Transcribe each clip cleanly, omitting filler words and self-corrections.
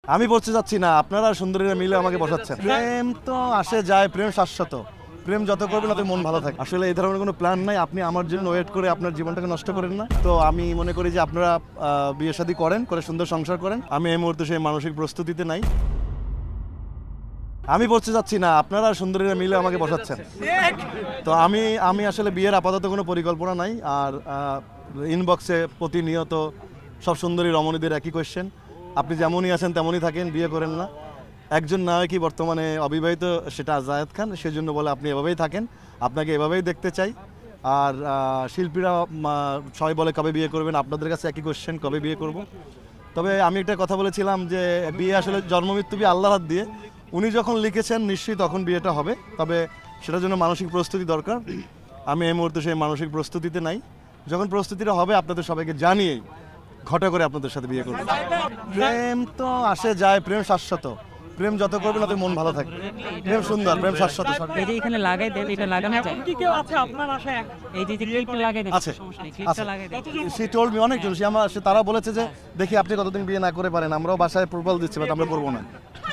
আমি বলতে চাচ্ছি না, আপনারা সুন্দরীরা মিলে আমাকে বসাচ্ছেন। প্রেম তো আসে যায়, প্রেম শাশ্বত। প্রেম যত করবেন তত মন ভালো থাকে। আসলে এই ধরনের কোনো প্ল্যান নাই, আপনি আমার জন্য ওয়েট করে আপনার জীবনটাকে নষ্ট করেন না। তো আমি মনে করি যে আপনারা বিয়ে শাদী করেন, করে সুন্দর সংসার করেন। আমি এই মুহূর্তে সেই মানসিক প্রস্তুতিতে নাই। আমি বলতে চাচ্ছি না, আপনারা সুন্দরীরা মিলে আমাকে বসাচ্ছেন। তো আমি আসলে বিয়ের আপাতত কোনো পরিকল্পনা নাই। আর ইনবক্সে প্রতিনিয়ত সব সুন্দরী রমণীদের একই কোয়েশ্চেন, আপনি যেমনই আছেন তেমনই থাকেন, বিয়ে করেন না। একজন নায়ক কি বর্তমানে অবিবাহিত, সেটা জায়েদ খান, সেজন্য বলে আপনি এভাবেই থাকেন, আপনাকে এভাবেই দেখতে চাই। আর শিল্পীরা সবাই বলে কবে বিয়ে করবেন, আপনাদের কাছে একই কোয়েশ্চেন, কবে বিয়ে করব। তবে আমি একটা কথা বলেছিলাম যে বিয়ে আসলে জন্ম মৃত্যু বিয়ে আল্লাহর হাত দিয়ে, উনি যখন লিখেছেন নিশ্চয়ই তখন বিয়েটা হবে। তবে সেটার জন্য মানসিক প্রস্তুতি দরকার। আমি এই মুহূর্তে সেই মানসিক প্রস্তুতিতে নাই। যখন প্রস্তুতিটা হবে আপনাদের সবাইকে জানিয়েই ঘটা করে আপনাদের সাথে বিয়ে করব। প্রেম তো আসে যায়, প্রেম শাশ্বত। প্রেম যত করবেন তত মন ভালো থাকবে। প্রেম সুন্দর, প্রেম শাশ্বত। এই যে এখানে লাগাই দেন, এটা লাগানো যায়। কি কেউ আছে আপনার আশায়? এই যে ক্লিপটা লাগাই দেন, আছে, সমস্যা নেই, ক্লিপটা লাগাই দেন। সে টোল্ড মি, অনেকজন তারা বলেছে যে দেখি আপনি কতদিন বিয়ে না করে পারেন, আমরাও বাসায় প্রপোজাল দিচ্ছি, বাট আমরা করবো না।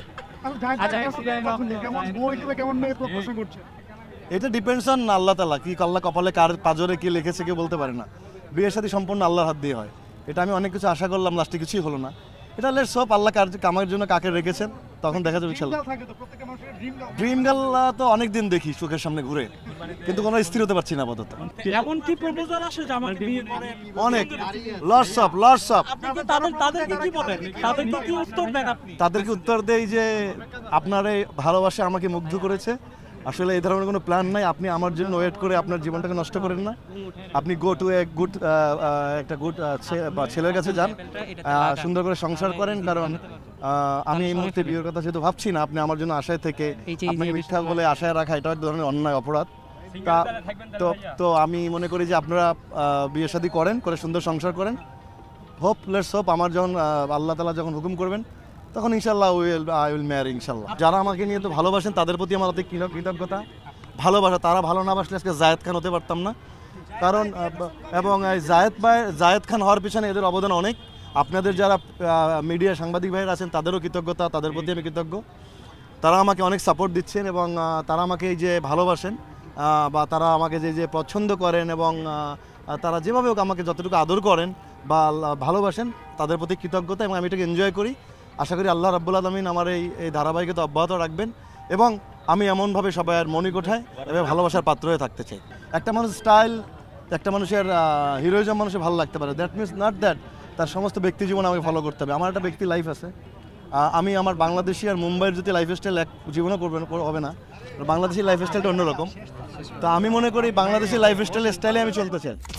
এটা ডিপেন্ডস অন আল্লাহ তাআলা, কি আল্লাহ কপালে কার পাজরে কি লিখেছে কেউ বলতে পারে না। বিয়ের সাথে সম্পূর্ণ আল্লাহর হাত দিয়ে হয়। এটা আমি অনেক কিছু আশা করলাম, লাস্টে কিছুই হলো না। এটা লেটস হোপ আল্লাহ কামার জন্য কাকে রেখেছেন তখন দেখা যাবে। ড্রিম গার্ল তো অনেক দিন দেখি চোখের সামনে ঘুরে, কিন্তু কোনো স্থির হতে পারছি না আপাতত। এমন কি প্রপোজাল আসে যে আমাকে বিয়ে করেন? অনেক লটস অফ আপনি কি তাদেরকে কি বলেন? তাদেরকে কি উত্তর দেন আপনি? তাদেরকে উত্তর দেই যে আপনার এই ভালোবাসা আমাকে মুগ্ধ করেছে। আসলে এই ধরনের কোনো প্ল্যান নাই, আপনি আমার জন্য ওয়েট করে আপনার জীবনটাকে নষ্ট করেন না। আপনি গো টু এ গুড একটা গুড ছেলের কাছে যান, সুন্দর করে সংসার করেন। কারণ আমি এই মুহূর্তে বিয়ের কথা যেহেতু ভাবছি না, আপনি আমার জন্য আশায় থেকে আপনাকে মিথ্যা বলে আশায় রাখা এটা এক ধরনের অন্যায়, অপরাধ। তো আমি মনে করি যে আপনারা বিয়ে শাদী করেন, করে সুন্দর সংসার করেন। লেটস হোপ আমার যখন আল্লাহ তাআলা যখন হুকুম করবেন তখন ইনশাল্লাহ আই উইল ম্যারি ইনশাল্লাহ। যারা আমাকে নিয়ে তো ভালোবাসেন তাদের প্রতি আমার অনেক কৃতজ্ঞতা, ভালোবাসা। তারা ভালো না বাসলে আজকে জায়েদ খান হতে পারতাম না। কারণ এবং জায়েদ খান হওয়ার পিছনে এদের অবদান অনেক। আপনাদের যারা মিডিয়া সাংবাদিক ভাইয়েরা আছেন তাদেরও কৃতজ্ঞতা, তাদের প্রতি আমি কৃতজ্ঞ। তারা আমাকে অনেক সাপোর্ট দিচ্ছেন এবং তারা আমাকে এই যে ভালোবাসেন বা তারা আমাকে যে পছন্দ করেন এবং তারা যেভাবে হোক আমাকে যতটুকু আদর করেন বা ভালোবাসেন, তাদের প্রতি কৃতজ্ঞতা। এবং আমি এটাকে এনজয় করি। আশা করি আল্লাহ রাব্বুল আলামিন আমার এই ধারাবাহিকতা অব্যাহত রাখবেন এবং আমি এমনভাবে সবাই আর মনিকোঠায় এবং ভালোবাসার পাত্র হয়ে থাকতে চাই। একটা মানুষ স্টাইল, একটা মানুষের হিরোইজম মানুষের ভালো লাগতে পারে, দ্যাট মিনস নট দ্যাট তার সমস্ত ব্যক্তি জীবন আমাকে ফলো করতে হবে। আমার একটা ব্যক্তি লাইফ আছে। আমি আমার বাংলাদেশি আর মুম্বাইয়ের যদি লাইফস্টাইল এক জীবনও হবে না। বাংলাদেশি লাইফস্টাইলটা অন্যরকম। তো আমি মনে করি বাংলাদেশি লাইফস্টাইলে আমি চলতে চাই।